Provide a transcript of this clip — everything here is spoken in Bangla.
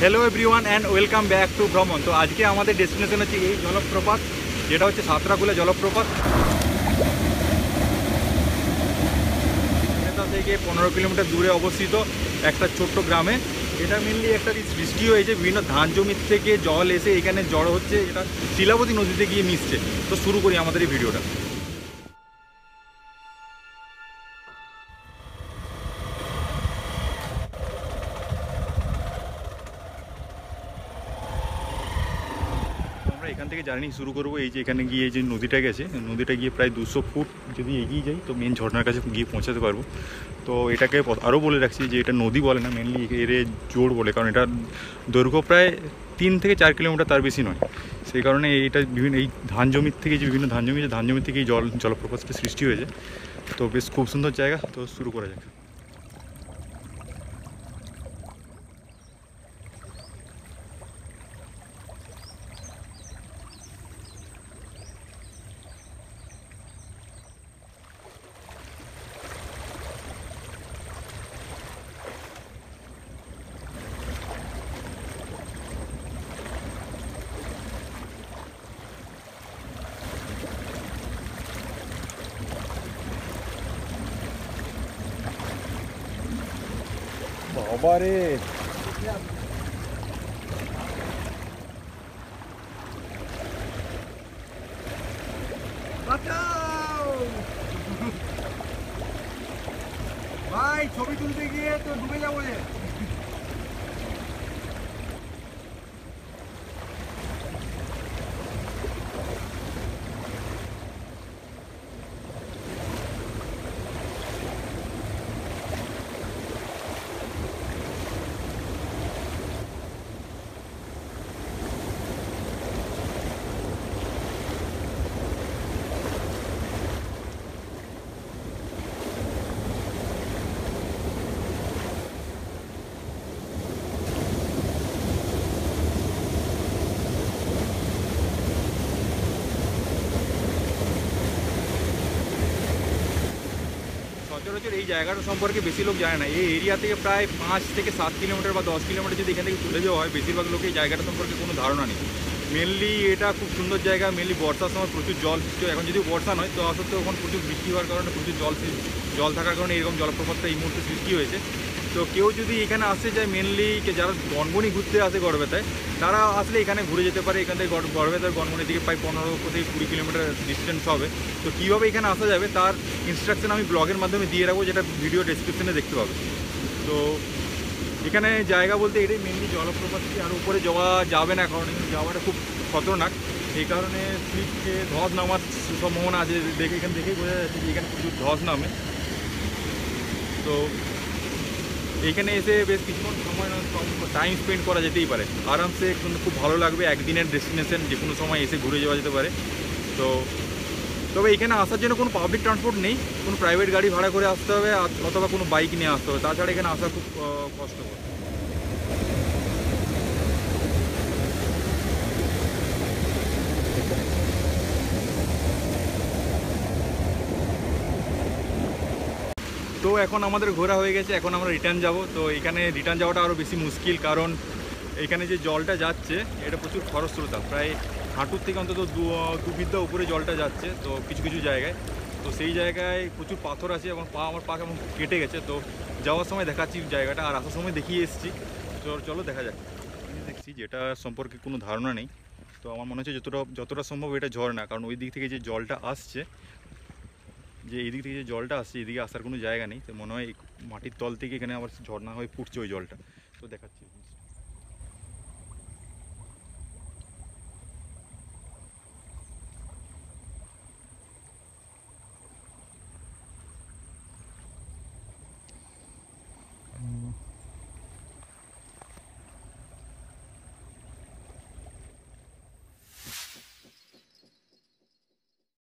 Hello everyone and welcome back to Bhraman. तो आज के हमारे डेस्टिनेशन হচ্ছে এই জলপ্রপাত, যেটা হচ্ছে সাঁতরাকুলা জলপ্রপাত। এটা থেকে 15 কিলোমিটার দূরে অবস্থিত একটা ছোট্ট গ্রামে। এটা মেনলি একটা সৃষ্টি হয়েছে বিভিন্ন ধান জমি থেকে জল এসে এখানে জড়ো হচ্ছে, এটা শিলাবতী নদীতে গিয়ে মিশছে। তো শুরু করি আমাদের এই ভিডিওটা। এখান থেকে জার্নি শুরু করবো। এই যে এখানে গিয়ে যে নদীটা গেছে, নদীটা গিয়ে প্রায় 200 ফুট যদি এগিয়ে যাই তো মেন ঝর্নার কাছে গিয়ে পৌঁছাতে পারবো। তো এটাকে আরও বলে রাখছি যে এটা নদী বলে না, মেনলি এর জোর বলে, কারণ এটা দৈর্ঘ্য প্রায় 3 থেকে 4 কিলোমিটার, তার বেশি নয়। সেই কারণে এটা বিভিন্ন এই ধান জমির থেকে যে বিভিন্ন ধান জমি থেকে এই জলপ্রপাতটা সৃষ্টি হয়েছে। তো বেশ খুব সুন্দর জায়গা। তো শুরু করা যাক। বাবারে, ভাই ছবি তুলতে গিয়ে তো ডুবে যাবো যে। সচরাচর এই জায়গাটা সম্পর্কে বেশি লোক জানে না। এই এরিয়া থেকে প্রায় 5 থেকে 7 কিলোমিটার বা 10 কিলোমিটার যদি এখান থেকে চলে যাওয়া হয়, বেশিরভাগ লোক এই জায়গাটা সম্পর্কে কোনো ধারণা নেই। মেনলি এটা খুব সুন্দর জায়গা। মেনলি বর্ষার সময় প্রচুর জল সৃষ্টি হয়। এখন যদি বর্ষা নয় তো আসলে এখন প্রচুর বৃষ্টি হওয়ার কারণে প্রচুর জল থাকার কারণে এরকম জলপ্রপাতটা এই মুহূর্তে সৃষ্টি হয়েছে। তো কেউ যদি এখানে আসতে চায়, মেনলি যারা গনগনি ঘুরতে আসে গড়বেতায়, তারা আসলে এখানে ঘুরে যেতে পারে। এখান থেকে গড়বেতার গনগনির দিকে প্রায় 15 থেকে 20 কিলোমিটার ডিস্টেন্স হবে। তো কীভাবে এখানে আসা যাবে তার ইনস্ট্রাকশন আমি ব্লগের মাধ্যমে দিয়ে রাখবো, যেটা ভিডিও ডেসক্রিপশনে দেখতে পাবে। তো এখানে জায়গা বলতে এটাই মেনলি জলপ্রপাতটি, আর উপরে যাওয়া যাবে না, কারণ যাওয়াটা খুব খতরনাক। এই কারণে স্লিপকে ধস নামার সম্ভাবনা আছে। দেখে এখান থেকেই বোঝা যাচ্ছে যে এখানে প্রচুর ধস নামে। তো এইখানে এসে বেশ কিছুক্ষণ সময় টাইম স্পেন্ড করা যেতেই পারে আরামসে, কিন্তু খুব ভালো লাগবে। একদিনের ডেস্টিনেশন, যে কোনো সময় এসে ঘুরে যাওয়া যেতে পারে। তো তবে এখানে আসার জন্য কোনো পাবলিক ট্রান্সপোর্ট নেই, কোনো প্রাইভেট গাড়ি ভাড়া করে আসতে হবে অথবা কোনো বাইক নিয়ে আসতে হবে। তাছাড়া এখানে আসা খুব কষ্টকর। তো এখন আমাদের ঘোরা হয়ে গেছে, এখন আমরা রিটার্ন যাব। তো এখানে রিটার্ন যাওয়াটা আরও বেশি মুশকিল, কারণ এখানে যে জলটা যাচ্ছে এটা প্রচুর খরস্রোতা, প্রায় হাঁটুর থেকে অন্তত 2 বিঘা উপরে জলটা যাচ্ছে। তো কিছু কিছু জায়গায়, তো সেই জায়গায় প্রচুর পাথর আছে এবং আমার পা কেমন কেটে গেছে। তো যাওয়ার সময় দেখাচ্ছি জায়গাটা, আর আসার সময় দেখিয়ে এসেছি। চলো দেখা যাক। দেখছি যেটা সম্পর্কে কোনো ধারণা নেই। তো আমার মনে হচ্ছে যতটা সম্ভব এটা ঝর্ণা, কারণ ওই দিক থেকে যে জলটা আসছে, এদিকে আসার কোনো জায়গা নেই। তো মনে হয় মাটির তল থেকে এখানে আবার ঝর্ণা হয়ে ফুটছে ওই জলটা। তো দেখাচ্ছি।